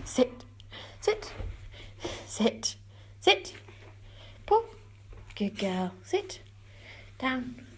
Sit, sit, sit, sit. Paw. Good girl. Sit. Down.